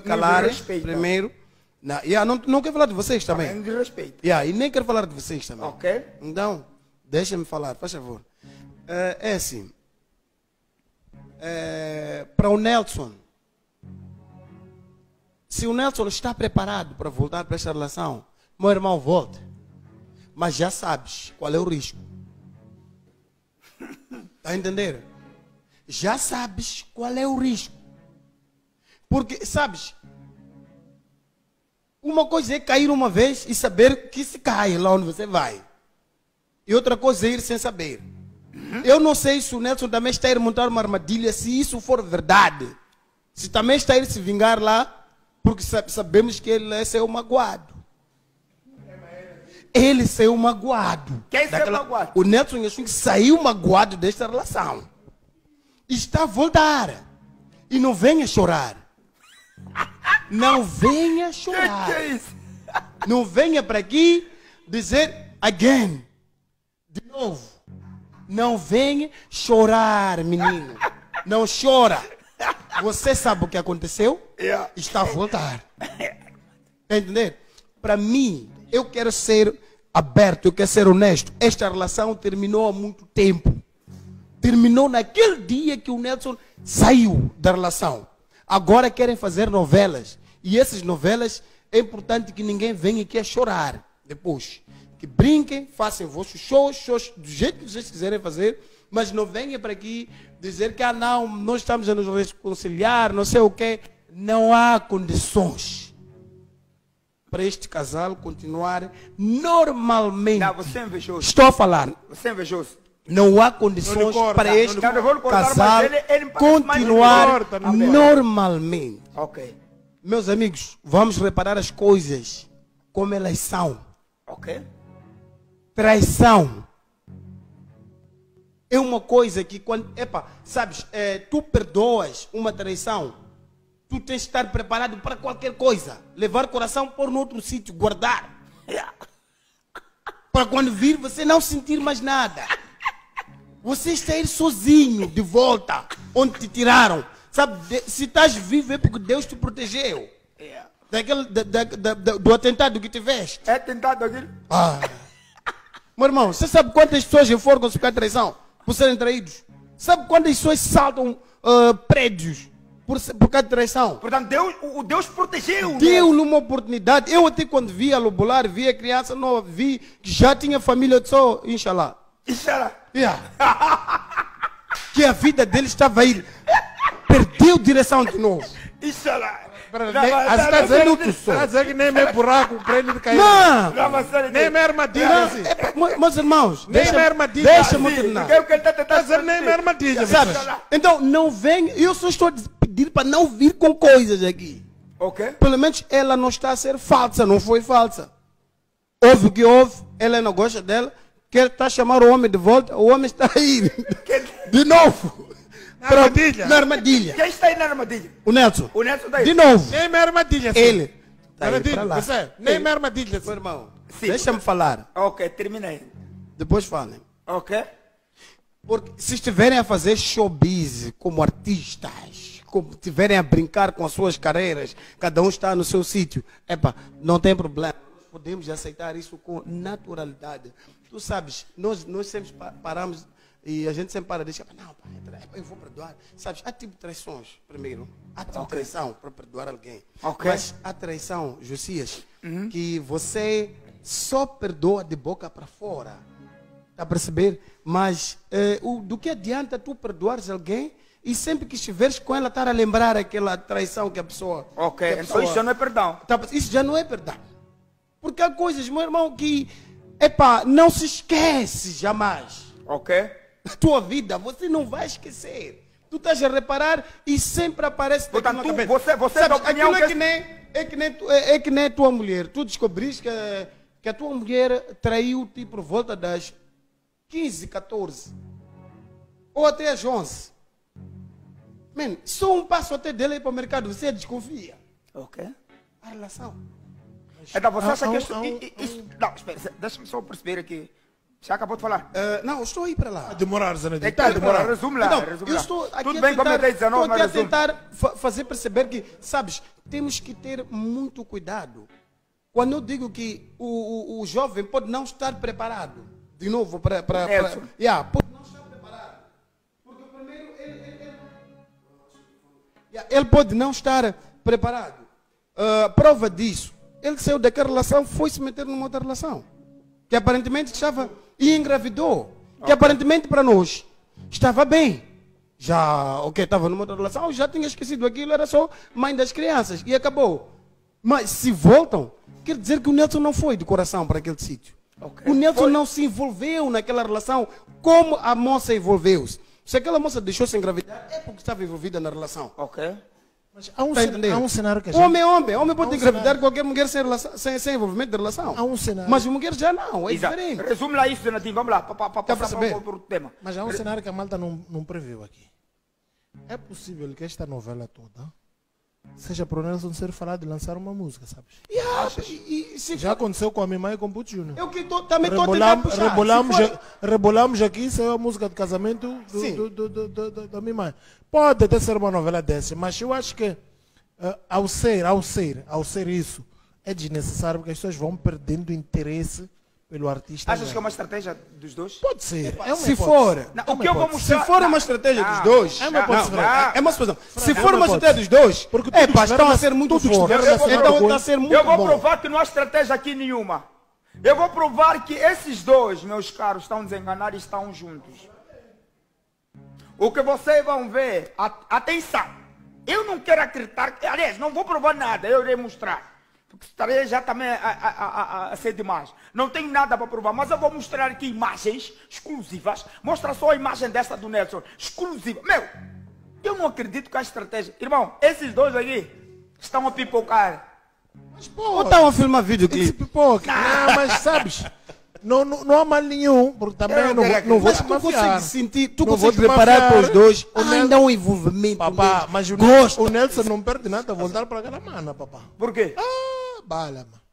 calar respeito, primeiro. Não quero falar de vocês também. Também de respeito. E nem quero falar de vocês também. Ok. Então, deixa-me falar, faz favor. É assim. Para o Nelson, se o Nelson está preparado para voltar para esta relação, meu irmão, volte. Mas já sabes qual é o risco. Está a entender? Já sabes qual é o risco. Porque, sabes, uma coisa é cair uma vez e saber que se cai lá onde você vai. E outra coisa é ir sem saber. Eu não sei se o Nelson também está a ir montar uma armadilha, se isso for verdade. Se também está a ir se vingar lá, porque sabemos que ele saiu magoado. Ele saiu magoado. Quem saiu magoado? O Nelson Nhassungue saiu magoado desta relação. Está a voltar. E não venha chorar. Não venha chorar. Que é isso? Não venha para aqui dizer again. De novo. Não venha chorar, menino. Não chora. Você sabe o que aconteceu? Está a voltar. Está a entender? Para mim, eu quero ser aberto, eu quero ser honesto. Esta relação terminou há muito tempo. Terminou naquele dia que o Nelson saiu da relação. Agora querem fazer novelas. E essas novelas, é importante que ninguém venha aqui a chorar depois. Que brinquem, façam vossos shows do jeito que vocês quiserem fazer, mas não venham para aqui dizer que não, nós estamos a nos reconciliar, não sei o quê. Não há condições para este casal continuar normalmente. Não, você é invejoso. Estou a falar. Você é invejoso. Não há condições para este casal ele continuar normalmente. Ok. Meus amigos, vamos reparar as coisas como elas são. Ok. Traição é uma coisa que quando, sabes, tu perdoas uma traição, tu tens de estar preparado para qualquer coisa, levar o coração pôr no outro sítio, guardar, para quando vir você não sentir mais nada. Você está aí sozinho de volta onde te tiraram, sabe? Se estás vivo é porque Deus te protegeu. Do atentado que tiveste. É atentado aquilo? Meu irmão, você sabe quantas pessoas enforcam-se por causa de traição? Por serem traídos? Sabe quantas pessoas saltam prédios por causa de traição? Portanto, Deus protegeu. Deu-lhe uma oportunidade. Eu até quando vi a Lobular, vi a criança nova, vi que já tinha família, eu disse, Inshallah. Inshallah. Que a vida dele estava aí. Perdeu direção de novo. Inshallah. Está dizendo tudo. Está dizendo que nem é buraco para ele cair. Não! Nem é armadilha. Meus irmãos, deixa-me terminar. Está dizendo nem é armadilha. Sabe? Então, não vem. Eu só estou a pedir para não vir com coisas aqui. Ok. Pelo menos ela não está a ser falsa, não foi falsa. Houve o que houve, ela não gosta dela, quer estar a chamar o homem de volta, o homem está aí. De novo. Na armadilha. Quem está aí na armadilha? O Nelson. O Nelson está aí. De novo. Nem é armadilha. Ele. Nem é armadilha. Meu irmão, deixa-me falar. Ok, terminei. Depois falem. Ok. Porque se estiverem a fazer showbiz como artistas, como estiverem a brincar com as suas carreiras, cada um está no seu sítio, não tem problema. Nós podemos aceitar isso com naturalidade. Tu sabes, nós sempre paramos e a gente sempre para e diz, não, eu vou perdoar. Sabes, há tipo de traições, primeiro. Há tipo de traição para perdoar alguém. Mas há traição, Josias, que você só perdoa de boca para fora. Está a perceber? Mas do que adianta tu perdoares alguém e sempre que estiveres com ela estar a lembrar aquela traição que a pessoa... Ok, então isso já não é perdão. Isso já não é perdão. Porque há coisas, meu irmão, que não se esquece jamais. Ok. A tua vida, você não vai esquecer. Tu estás a reparar e sempre aparece... Portanto, você da opinião é que nem a tua mulher. Tu descobriste que a tua mulher traiu-te por volta das 15, 14. Ou até às 11. Man, só um passo até dele ir para o mercado, você desconfia. Ok. A relação. Então você acha que isso... Não, espera, deixa-me só perceber aqui. Já acabou de falar. Não, estou aí para lá. A demorar, Zanedinho. Está a demorar. Resume lá. Então, resume eu lá. estou aqui Tudo a bem, como eu tentar, dei 19, estou mas aqui a resume. tentar fazer perceber que, sabes, temos que ter muito cuidado. Quando eu digo que o jovem pode não estar preparado, de novo, Nelson. pode não estar preparado. Porque primeiro ele pode não estar preparado. Prova disso, ele saiu daquela relação, foi se meter numa outra relação. Que aparentemente estava e engravidou. Que aparentemente para nós estava bem. Já, estava numa outra relação, já tinha esquecido aquilo, era só mãe das crianças. E acabou. Mas se voltam, quer dizer que o Nelson não foi de coração para aquele sítio. O Nelson não se envolveu naquela relação como a moça envolveu-se. Se aquela moça deixou-se engravidar, é porque estava envolvida na relação. Ok. Mas há um, Tá entendendo? há um cenário que a gente... Homem pode engravidar qualquer mulher sem envolvimento de relação. Há um cenário. Mas mulher já não, é Exato. diferente. Resume lá isso, Donatinho. Vamos lá, para passar perceber? para outro tema. Mas há um cenário que a malta não previu aqui. É possível que esta novela toda seja para o Nelson ser falado e lançar uma música, sabes? Já aconteceu com a minha mãe e com o Puto Júnior. Eu que também estou a tentar puxar. Rebolamos aqui, saiu a música de casamento da minha mãe. Pode até ser uma novela dessa, mas eu acho que ao ser isso, é desnecessário porque as pessoas vão perdendo interesse pelo artista. Achas que é uma estratégia dos dois? Pode ser. Se for, Não, o que eu vou mostrar... se for uma estratégia dos dois, é uma hipótese. é uma situação. Se É for uma uma estratégia dos dois, porque tudo estão estiver a ser muito tudo fortes. estiver relacionado Então com está a ser muito Eu vou bom. provar que não há estratégia aqui nenhuma. Eu vou provar que esses dois, meus caros, estão desenganados e estão juntos. O que vocês vão ver, atenção, eu não quero acreditar, aliás, não vou provar nada, eu irei mostrar. Porque estarei já também a ser demais. Não tenho nada para provar, mas eu vou mostrar aqui imagens exclusivas. Mostra só a imagem dessa do Nelson, exclusiva. Meu, eu não acredito que a estratégia... Irmão, esses dois aqui estão a pipocar. Mas, Ou estão a filmar videoclipe. Não, mas sabes, não há mal nenhum, porque também Eu não quero vou Mas te tu mafiar. consegues sentir, tu Não consegues vou te preparar mafiar. para os dois. O Nel- Ainda um envolvimento. Papá, mesmo. mas Gosto. o Nelson não perde nada a voltar para aquela mana, papá. Por quê? Bala, mano.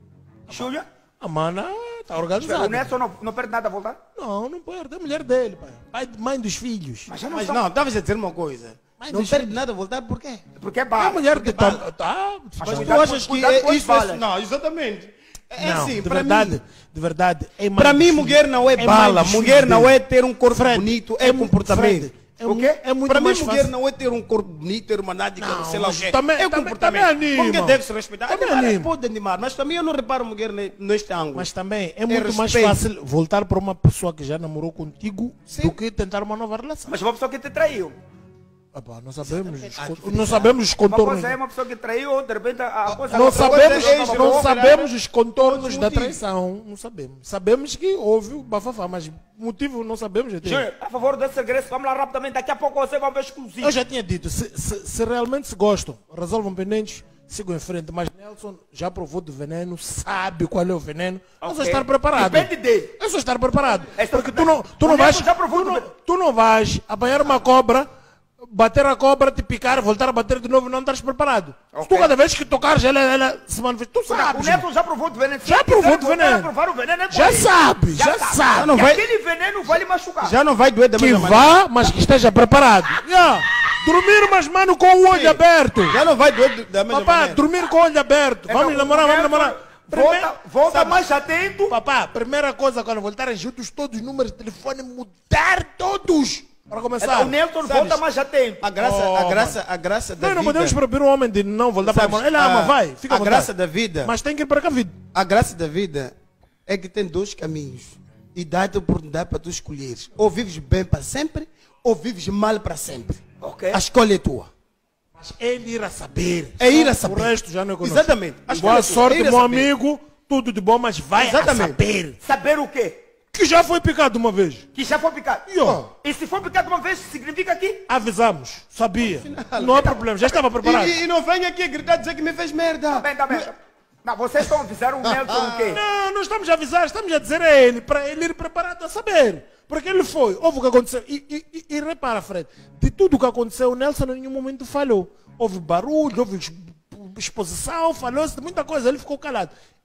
Xuxa? A mana está O organizada. Nelson não perde nada a voltar? Não perde. É a mulher dele, pai. Mãe dos filhos. Mas já não Mas são... não, estavas a dizer uma coisa. Mas Não deixa- perde nada a voltar, por quê? Porque é É a bala. mulher que tá... Mas tu cuidado achas com- que cuidado com as isso é... balas. Não, exatamente. É Não, assim, de para verdade, mim... de verdade. É mãe Para dos mim, filhos. mulher não é mãe bala. dos Mulher filhos não dele. é ter um corpo Fred, bonito, é comportamento. Fred, O quê? É muito Para mim, mais mulher fácil. não é ter um corpo bonito, ter uma nádega, Não, sei lá o mas quê. também- É também comportamento. anima. Porque deve-se respeitar. Também Animar, anima. pode animar, mas também eu não reparo mulher neste ângulo. Mas também é muito mais respeito. fácil voltar para uma pessoa que já namorou contigo do que tentar uma nova relação. Mas uma pessoa que te traiu. Epá, não sabemos os Uma contornos. coisa é uma pessoa que traiu, de repente a coisa... Não outra coisa sabemos, é não sabemos os contornos Outros da motivos. traição. Não sabemos. Sabemos que houve o bafafá, mas motivo não sabemos. Júnior, a favor desse regresso, vamos lá rapidamente. Daqui a pouco você vai ver exclusivo. Eu já tinha dito, se realmente se gostam, resolvam pendentes, sigam em frente. Mas Nelson já provou do veneno, sabe qual é o veneno. É só Ok. estar preparado. Depende dele. É só estar preparado. Esta- Porque tu não O vais, Nelson já provou do veneno. tu não vais apanhar uma cobra, bater a cobra, te picar, voltar a bater de novo e não estás preparado. Ok. Tu cada vez que tocares ela se manifesta. Tu sabes. O Nelson já provou do veneno. Já Se provou quiser do voltar veneno. a provar o veneno é com Já ele. sabe, já sabe. não E vai- aquele veneno vai lhe machucar. Já não vai doer da Que mesma maneira. vá, mas que esteja preparado. Yeah. Dormir, mas mano, com o olho Sim. aberto. Já não vai doer da mesma Papá, maneira. dormir com o olho aberto. Então, Vamos namorar, o vamos Nelson namorar. Volta mais atento. Papá, primeira coisa, quando voltarem juntos, todos os números de telefone mudar todos. Para começar. O Nelson Sabes? volta mais atento. A graça da Nós não vida... podemos proibir um homem de não voltar para a Sabes, Ele ama, vai, fica à a vontade. graça da vida... Mas tem que ir para cá, vida. A graça da vida é que tem dois caminhos. E dá-te a oportunidade para tu escolheres. Ou vives bem para sempre, ou vives mal para sempre. Ok. A escolha é tua. Mas ele irá saber. É ir a saber. O resto já não é conosco. Exatamente. A escolha Boa é tua. sorte, É ir a meu saber. amigo. Tudo de bom, mas vai Exatamente. a saber. Saber o quê? Que já foi picado uma vez. Que já foi picado. Yo. E se for picado uma vez, significa que... Avisamos. Sabia. Não há problema. Já estava preparado. E não venha aqui gritar dizer que me fez merda. Tá bem. Não, vocês estão avisando o Nelson o quê? Não, não estamos a avisar, estamos a dizer a ele, para ele ir preparado a saber. Porque ele foi, houve o que aconteceu. E repara, Fred, de tudo o que aconteceu, o Nelson em nenhum momento falou. Houve barulho, houve exposição, falou-se de muita coisa, ele ficou calado.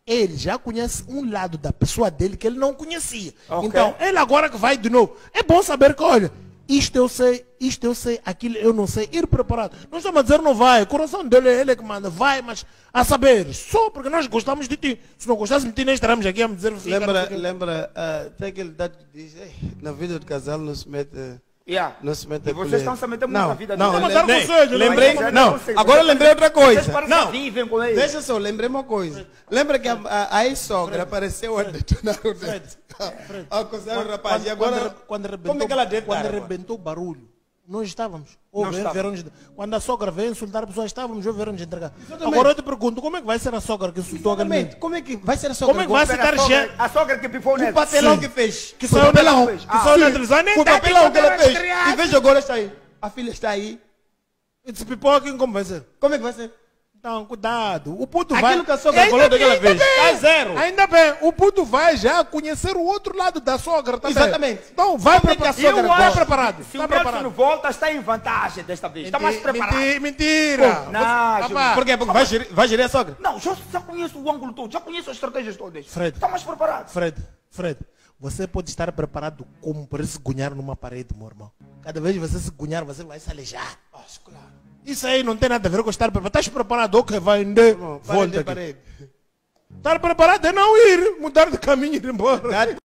ele já conhece um lado da pessoa dele que ele não conhecia. Ok. Então, ele agora que vai de novo, é bom saber que, olha, isto eu sei, aquilo eu não sei, ir preparado. Não estamos a dizer não vai, o coração dele é ele que manda, vai, mas a saber, só porque nós gostamos de ti. Se não gostássemos de ti, nem estaremos aqui a me dizer... Lembra, tem aquele dado que diz, na vida do casal não se mete... Yeah. Não se mete E vocês estão se metendo muito na vida não, dele. Não, mas dar conselho, lembrei, não, não, vocês- agora eu lembrei outra coisa. Vocês parecem Não, que vivem com ele. deixa só, lembrei uma coisa. Lembra que a ex-sogra apareceu a detonar o dedo? Ao acusar o rapaz. E agora, quando arrebentou, como é que ela deve quando dar agora? arrebentou o barulho, nós estávamos. Não estávamos. Quando a sogra veio insultar a pessoa, estávamos, vieram de entregar. Exatamente. Agora eu te pergunto, como é que vai ser a sogra que insultou aquele menino? Exatamente. Como é que vai ser a sogra? Como é que vai Espera, citar gente? a sogra que pifou O nele. papelão Sim. que fez. Que Foi saiu papelão. na- que saiu na televisão, nem Foi tá papelão que ela quando fez. era criança. E veja agora está aí. A filha está aí. Esse pipoca, como vai ser? Como é que vai ser? Então, cuidado. O puto Aquilo vai... que a sogra Ainda falou daquela bem, vez. Tá zero. Ainda bem, o puto vai já conhecer o outro lado da sogra também. Exatamente. Então, vai Como é que a preparado. sogra Vai gosta? preparado. Se Está o Nelson preparado. volta, está em vantagem desta vez. Está mais preparado. Mentira. Não, Rapaz, Por quê? Porque vai gerir a sogra. Não, já conheço o ângulo todo, já conheço as estratégias todas. Fred. Está mais preparado. Fred, você pode estar preparado como para se gunhar numa parede, meu irmão. Cada vez que você se gunhar, você vai se alejar. Claro. Isso aí não tem nada a ver com estar preparado. Estás preparado, ok, vai indo, volta aqui. Parede. Estar preparado é não ir, mudar de caminho e ir embora.